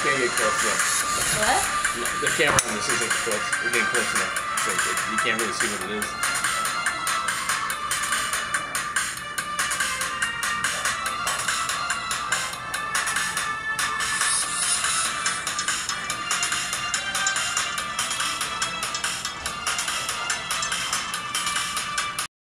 can't get close enough. What? The camera on this isn't close. We're getting close enough. So you can't really see what it is.